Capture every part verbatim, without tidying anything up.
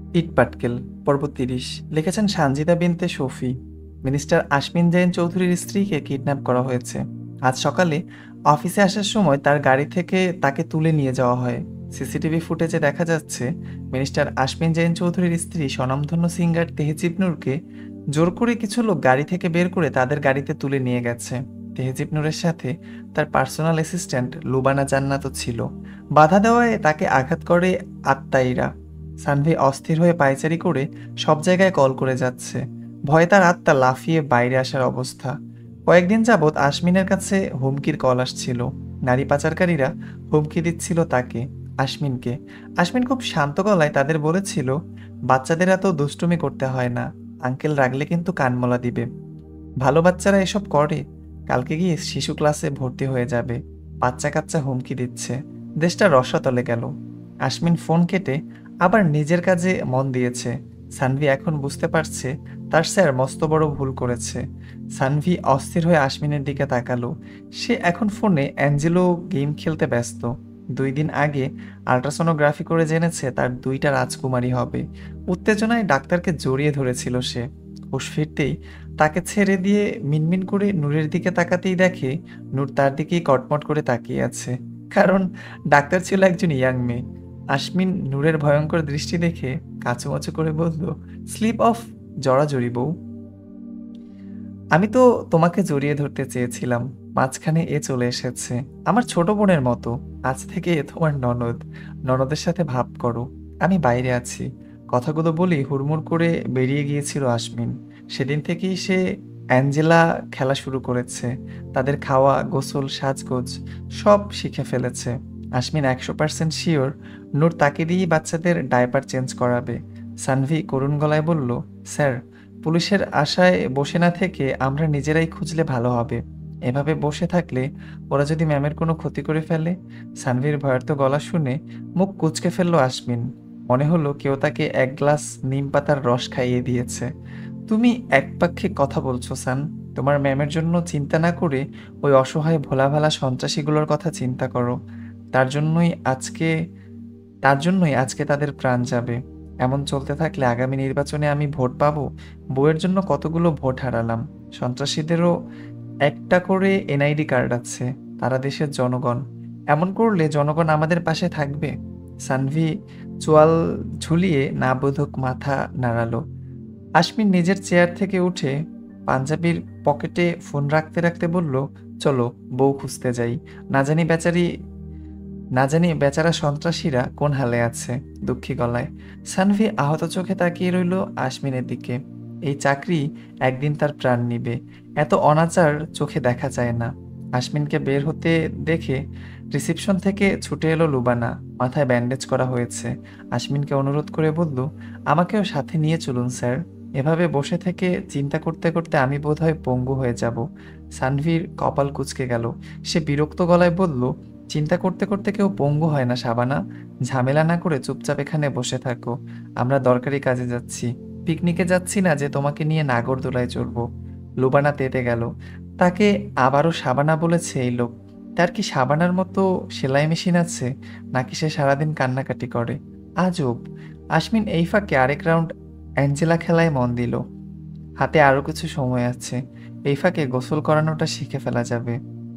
ইট পাটকেল পর্ব তিরিশ লিখেছেন সানজিদা বিনতে শফি। মিনিস্টার আশমিন জাইন চৌধুরীর স্ত্রীকে কিডন্যাপ করা হয়েছে। আজ সকালে অফিসে আসার সময় তার গাড়ি থেকে তাকে তুলে নিয়ে যাওয়া হয়। সিসিটিভি ফুটেজে দেখা যাচ্ছে মিনিস্টার আশমিন জাইন চৌধুরীর স্ত্রী স্বনামধন্য সিঙ্গার তেহজিব নূরকে জোর করে কিছু লোক গাড়ি থেকে বের করে তাদের গাড়িতে তুলে নিয়ে গেছে। তেহজিব নূরের সাথে তার পার্সোনাল অ্যাসিস্ট্যান্ট লুবানা জান্নাতও ছিল। বাধা দেওয়ায় তাকে আঘাত করে আত্মাইরা। সানভি অস্থির হয়ে পায়চারি করে সব জায়গায় কল করে যাচ্ছে। ভয়ে তার আত্মা লাফিয়ে বাইরে আসার অবস্থা। কয়েকদিন যাবৎ আশমিনের কাছে হুমকির কল আসছিল। নারী পাচারকারীরা হুমকি দিচ্ছিল তাকে, আশমিনকে। আশমিন খুব শান্ত গলায় তাদের বলেছিল, বাচ্চাদের এত দুষ্টুমি করতে হয় না, আঙ্কেল রাগলে কিন্তু কানমলা দিবে। ভালো বাচ্চারা এসব করে, কালকে গিয়ে শিশু ক্লাসে ভর্তি হয়ে যাবে। বাচ্চা কাচ্চা হুমকি দিচ্ছে। দেশটা রসাতলে গেল। আশমিন ফোন কেটে আবার নিজের কাজে মন দিয়েছে। সানভি এখন বুঝতে পারছে তার স্যার মস্ত বড় ভুল করেছে। সানভি অস্থির হয়ে আশমিনের দিকে তাকালো। সে এখন ফোনে অ্যাঞ্জেলো গেম খেলতে ব্যস্ত। দুই দিন আগে আল্ট্রাসোনোগ্রাফি করে জেনেছে তার দুইটা রাজকুমারী হবে। উত্তেজনায় ডাক্তারকে জড়িয়ে ধরেছিল সে। হুঁশ ফিরতেই তাকে ছেড়ে দিয়ে মিনমিন করে নূরের দিকে তাকাতেই দেখে নূর তার দিকেই কটমট করে তাকিয়ে আছে। কারণ ডাক্তার ছিল একজন ইয়াং মেয়ে। আশমিন নূরের ভয়ঙ্কর দৃষ্টি দেখে কাচুমাচু করে বলল, স্লিপ অফ জড়াজড়ি বউ। আমি তো তোমাকে জড়িয়ে ধরতে চেয়েছিলাম, মাঝখানে এ চলে এসেছে। আমার ছোট বোনের মতো, আজ থেকে এ তোমার ননদ। ননদের সাথে ভাব করো, আমি বাইরে আছি। কথাগুলো বলি হুড়মুড় করে বেরিয়ে গিয়েছিল আশমিন। সেদিন থেকেই সে অ্যাঞ্জেলা খেলা শুরু করেছে। তাদের খাওয়া, গোসল, সাজগোজ সব শিখে ফেলেছে। আশমিন একশো পার্সেন্ট শিওর নূর তাকে দিয়েই বাচ্চাদের ডায়পার চেঞ্জ করাবে। সানভি করুণ গলায় বলল, স্যার, পুলিশের আশায় বসে না থেকে আমরা নিজেরাই খুঁজলে ভালো হবে। এভাবে বসে থাকলে ওরা যদি ম্যামের কোনো ক্ষতি করে ফেলে। সানভীর ভয়ার্ত গলা শুনে মুখ কুঁচকে ফেলল আশমিন। মনে হলো কেউ তাকে এক গ্লাস নিম পাতার রস খাইয়ে দিয়েছে। তুমি একপাক্ষিক কথা বলছো সান। তোমার ম্যামের জন্য চিন্তা না করে ওই অসহায় ভোলাভালা সন্ত্রাসীগুলোর কথা চিন্তা করো। তার জন্যই আজকে তার জন্যই আজকে তাদের প্রাণ যাবে। এমন চলতে থাকলে আগামী নির্বাচনে আমি ভোট পাবো। বউয়ের জন্য কতগুলো ভোট হারালাম। সন্ত্রাসীদেরও একটা করে এনআইডি কার্ড আছে, তারা দেশের জনগণ। এমন করলে জনগণ আমাদের পাশে থাকবে? সানভি চোয়াল ঝুলিয়ে না বোধক মাথা নাড়ালো। আশমিন নিজের চেয়ার থেকে উঠে পাঞ্জাবির পকেটে ফোন রাখতে রাখতে বলল, চলো বউ খুঁজতে যাই। না জানি বেচারি না জানি বেচারা সন্ত্রাসীরা কোন হালে আছে। দুঃখী গলায় সানভি আহত চোখে তাকিয়ে রইল আশমিনের দিকে। এই চাকরি একদিন তার প্রাণ নিবে। এত অনাচার চোখে দেখা যায় না। আশমিনকে বের হতে দেখে রিসিপশন থেকে ছুটে এলো লুবানা। মাথায় ব্যান্ডেজ করা হয়েছে। আশমিনকে অনুরোধ করে বলল, আমাকেও সাথে নিয়ে চলুন স্যার। এভাবে বসে থেকে চিন্তা করতে করতে আমি বোধহয় পঙ্গু হয়ে যাব। সানভীর কপাল কুঁচকে গেল। সে বিরক্ত গলায় বলল, চিন্তা করতে করতে কেউ পঙ্গু হয় না শাবানা। ঝামেলা না করে চুপচাপ এখানে বসে থাকো। আমরা দরকারি কাজে যাচ্ছি, পিকনিকে যাচ্ছি না যে তোমাকে নিয়ে নাগরদোলায় চড়বো। লুবানা তেতে গেল। তাকে আবারও শাবানা বলেছে এই লোক। তার কি শাবানার মতো সেলাই মেশিন আছে, নাকি সে সারাদিন কান্নাকাটি করে? আজব। আশমিন এই ফাঁকে আরেক রাউন্ড অ্যাঞ্জেলা খেলায় মন দিল। হাতে আরো কিছু সময় আছে। এই ফাঁকে গোসল করানোটা শিখে ফেলা যাবে।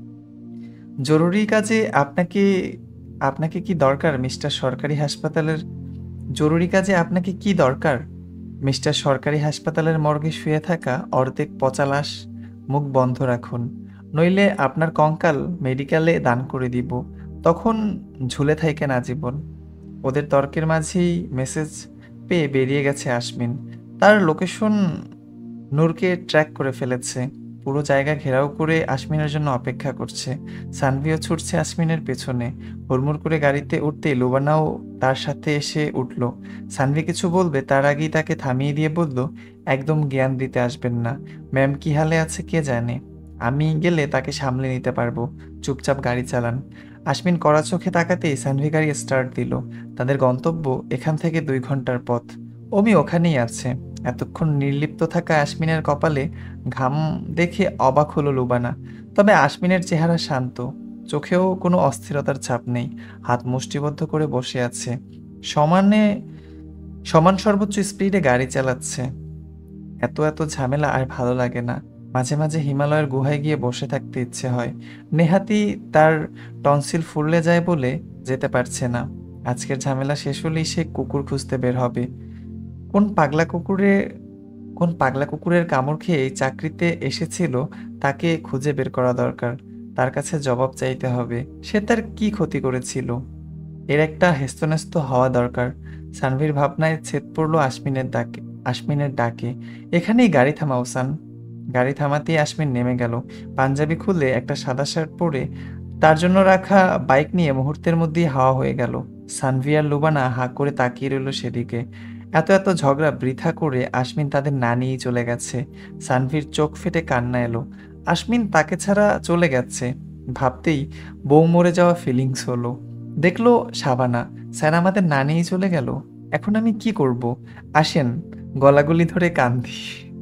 জরুরি কাজে আপনাকে আপনাকে কি দরকার মিস্টার সরকারি হাসপাতালের জরুরি কাজে আপনাকে কি দরকার মিস্টার সরকারি হাসপাতালের মর্গে শুয়ে থাকা অর্ধেক পচা লাশ। মুখ বন্ধ রাখুন, নইলে আপনার কঙ্কাল মেডিকেলে দান করে দিব। তখন ঝুলে থাইকেন আজীবন। ওদের তর্কের মাঝেই মেসেজ পেয়ে বেরিয়ে গেছে আশমিন। তার লোকেশন নূরকে ট্র্যাক করে ফেলেছে। পুরো জায়গা ঘেরাও করে আশমিনের জন্য অপেক্ষা করছে। সানভিও ছুটছে আশমিনের পেছনে। হুড়মুড় করে গাড়িতে উঠতেই লুবানাও তার সাথে এসে উঠল। সানভি কিছু বলবে তার আগেই তাকে থামিয়ে দিয়ে বলল, একদম জ্ঞান দিতে আসবেন না। ম্যাম কি হালে আছে কে জানে। আমি গেলে তাকে সামলে নিতে পারবো। চুপচাপ গাড়ি চালান। আশমিন কড়া চোখে তাকাতেই সানভি গাড়ি স্টার্ট দিল। তাদের গন্তব্য এখান থেকে দুই ঘন্টার পথ। অমি ওখানেই আছে। এতক্ষণ নির্লিপ্ত থাকা আশমিনের কপালে ঘাম দেখে অবাক হলো লুবানা। তবে আশমিনের চেহারা শান্ত, চোখেও কোনো অস্থিরতার ছাপ নেই। হাত মুষ্টিবদ্ধ করে বসে আছে। সমানে সমান সর্বোচ্চ স্পিডে গাড়ি চালাচ্ছে। এত এত ঝামেলা আর ভালো লাগে না। মাঝে মাঝে হিমালয়ের গুহায় গিয়ে বসে থাকতে ইচ্ছে হয়। নেহাতি তার টনসিল ফুললে যায় বলে যেতে পারছে না। আজকের ঝামেলা শেষ হলেই সে কুকুর খুঁজতে বের হবে। কোন পাগলা কুকুরে কোন পাগলা কুকুরের কামড় খেয়ে এই চাকরিতে এসেছিল তাকে খুঁজে বের করা দরকার। তার কাছে জবাব চাইতে হবে। সে তার কি ক্ষতি করেছিল? এর একটা হেস্তনেস্ত হওয়া দরকার। সানভীর ভাবনায় ছেদ পড়ল আশমিনের ডাকে আশমিনের ডাকে এখানেই গাড়ি থামাও সান। গাড়ি থামাতেই আশমিন নেমে গেল। পাঞ্জাবি খুলে একটা সাদা শার্ট পরে তার জন্য রাখা বাইক নিয়ে মুহূর্তের মধ্যেই হাওয়া হয়ে গেল। সানভি আর লুবানা হাঁ করে তাকিয়ে রইল সেদিকে। এত এত ঝগড়া বৃথা করে আশমিন তাদের না নিয়েই চলে গেছে। সানভির চোখ ফেটে কান্না এলো। আশমিন তাকে ছাড়া চলে গেছে ভাবতেই বউ মরে যাওয়া ফিলিংস হলো। দেখলো শাবানা, স্যার আমাদের না নিয়েই চলে গেল। এখন আমি কি করব? আসেন গলাগলি ধরে কান্দি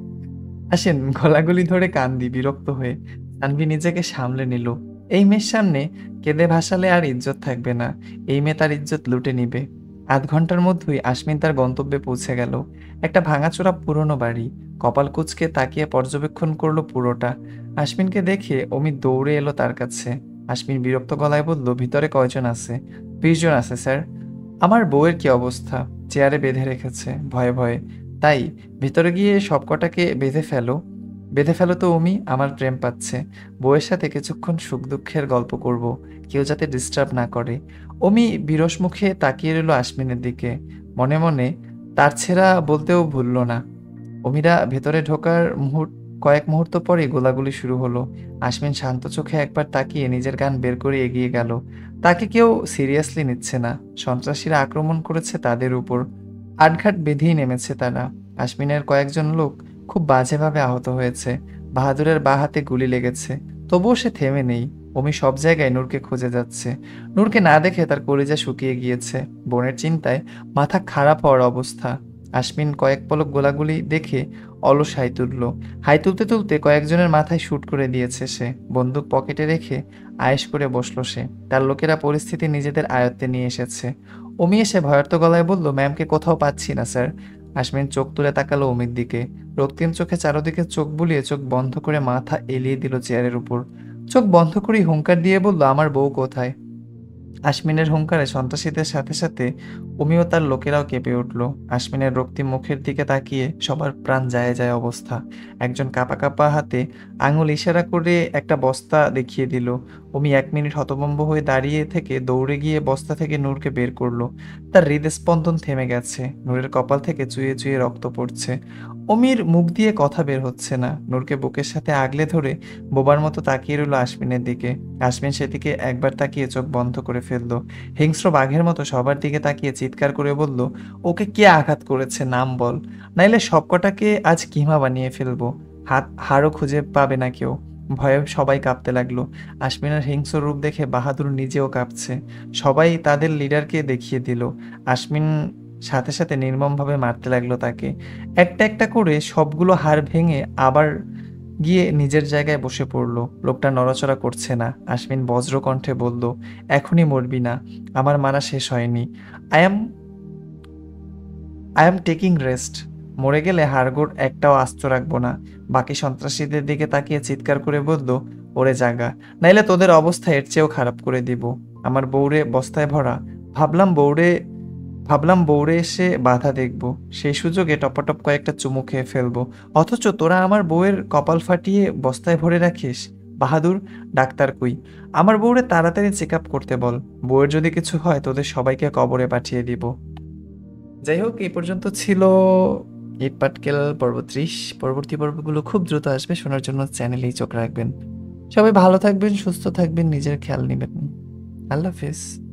আসেন গলাগলি ধরে কান্দি বিরক্ত হয়ে। তানভি নিজেকে সামলে নিল। এই মেয়ের সামনে কেঁদে ভাসালে আর ইজ্জত থাকবে না। এই মেয়ে তার ইজ্জত লুটে নিবে। আধ ঘন্টার মধ্যেই আশমিন তার গন্তব্যে পৌঁছে গেল। একটা ভাঙাচোরা পুরনো বাড়ি। কপাল কুঁচকে তাকিয়ে পর্যবেক্ষণ করলো পুরোটা। আশমিনকে দেখে অমিত দৌড়ে এলো তার কাছে। আশমিন বিরক্ত গলায় বলল, ভিতরে কয়জন আছে? বিশ জন আছে স্যার। আমার বউয়ের কি অবস্থা? চেয়ারে বেঁধে রেখেছে ভয়ে ভয়ে। তাই ভিতরে গিয়ে সবকটাকে বেঁধে ফেলো। বেঁধে ফেলো তো অমি, আমার প্রেম পাচ্ছে। বউয়ের সাথে কিছুক্ষণ সুখ দুঃখের গল্প করব, কেউ যাতে ডিস্টার্ব না করে। অমি বিরস মুখে তাকিয়ে রইল আশমিনের দিকে। মনে মনে তার ছেঁড়া বলতেও ভুলল না। অমিরা ভেতরে ঢোকার মুহূর্ত কয়েক মুহূর্ত পরেই গোলাগুলি শুরু হলো। আশমিন শান্ত চোখে একবার তাকিয়ে নিজের গান বের করে এগিয়ে গেল। তাকে কেউ সিরিয়াসলি নিচ্ছে না। সন্ত্রাসীরা আক্রমণ করেছে তাদের উপর। আটঘাট বেঁধেই নেমেছে তারা। আশমিনের কয়েকজন লোক খুব বাজেভাবে আহত হয়েছে। বাহাদুরের বাঁ হাতে গুলি লেগেছে। তবুও সে থেমে নেই। অমি সব জায়গায় নূরকে খুঁজে যাচ্ছে। নূরকে না দেখে তার কলিজা শুকিয়ে গিয়েছে। বোনের চিন্তায় মাথা খারাপ হওয়ার অবস্থা। আশমিন কয়েক পলক গোলাগুলি দেখে অলস হাই তুলল। হাই তুলতে তুলতে কয়েকজনের মাথায় শুট করে দিয়েছে সে। বন্দুক পকেটে রেখে আয়েশ করে বসলো সে। তার লোকেরা পরিস্থিতি নিজেদের আয়ত্তে নিয়ে এসেছে। অমি এসে ভয়ার্ত গলায় বলল, ম্যামকে কোথাও পাচ্ছি না স্যার। আশমিন চোখ তুলে তাকালো অমির দিকে। রক্তিম চোখে চারদিকে চোখ বুলিয়ে চোখ বন্ধ করে মাথা এলিয়ে দিল চেয়ারের উপর। চোখ বন্ধ করেই হুঙ্কার দিয়ে বলল, আমার বউ কোথায়? আশমিনের হুঙ্কারে সন্ত্রাসীদের সাথে সাথে অমিও তার লোকেরাও কেঁপে উঠল। আশমিনের রক্তিম মুখের দিকে তাকিয়ে সবার প্রাণ যায় যায় অবস্থা। একজন কাঁপা কাঁপা হাতে আঙুল ইশারা করে একটা বস্তা দেখিয়ে দিল। অমি এক মিনিট হতভম্ব হয়ে দাঁড়িয়ে থেকে দৌড়ে গিয়ে বস্তা থেকে নূরকে বের করলো। তার হৃদস্পন্দন থেমে গেছে। নূরের কপাল থেকে চুইয়ে চুইয়ে রক্ত পড়ছে। অমির মুখ দিয়ে কথা বের হচ্ছে না। নূরকে বুকের সাথে আগলে ধরে বোবার মতো তাকিয়ে রইল আশমিনের দিকে। আশমিন সেদিকে একবার তাকিয়ে চোখ বন্ধ করে ফেলল। হিংস্র বাঘের মতো সবার দিকে তাকিয়ে চিৎকার করে বলল, ওকে কে আঘাত করেছে নাম বল, নাইলে সবকটাকে আজ কিমা বানিয়ে ফেলবো। হাত হাড়ও খুঁজে পাবে না কেউ। ভয়ে সবাই কাঁপতে লাগলো। আশমিনের হিংস্র রূপ দেখে বাহাদুর নিজেও কাঁপছে। সবাই তাদের লিডারকে দেখিয়ে দিল। আশমিন সাথে সাথে নির্মমভাবে মারতে লাগলো তাকে। একটা একটা করে সবগুলো হাড় ভেঙে আবার গিয়ে নিজের জায়গায় বসে পড়ল। লোকটা নড়াচড়া করছে না। আশমিন বজ্র কণ্ঠে বলল, এখনই মরবি না, আমার মারা শেষ হয়নি। I am I am taking rest. মরে গেলে হাড়গোড় একটাও আস্ত রাখবো না। বাকি সন্ত্রাসীদের দিকে তাকিয়ে চিৎকার করে বলল, ওরে জাগা, নাইলে তোদের অবস্থা এর চেয়েও খারাপ করে দিব। আমার বউরে বস্তায় ভরা। ভাবলাম বউরে ভাবলাম বউরে এসে বাধা দেখব, সেই সুযোগে টপাটপ কয়েকটা চুমু খেয়ে ফেলবো। অথচ তোরা আমার বউয়ের কপাল ফাটিয়ে বস্তায় ভরে রাখিস। বাহাদুর, ডাক্তার কই? আমার বউরে তাড়াতাড়ি চেক আপ করতে বল। বউয়ের যদি কিছু হয় তোদের সবাইকে কবরে পাঠিয়ে দিব। যাই হোক, এই পর্যন্ত ছিল ইট পাটকেল পর্ব ত্রিশ। পরবর্তী পর্বগুলো খুব দ্রুত আসবে, শোনার জন্য চ্যানেলেই চোখ রাখবেন। সবাই ভালো থাকবেন, সুস্থ থাকবেন, নিজের খেয়াল নেবেন। আল্লাহ হাফেজ।